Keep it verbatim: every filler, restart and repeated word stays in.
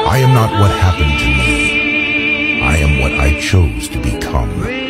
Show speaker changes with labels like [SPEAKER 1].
[SPEAKER 1] I am not what happened to me. I am what I chose to become.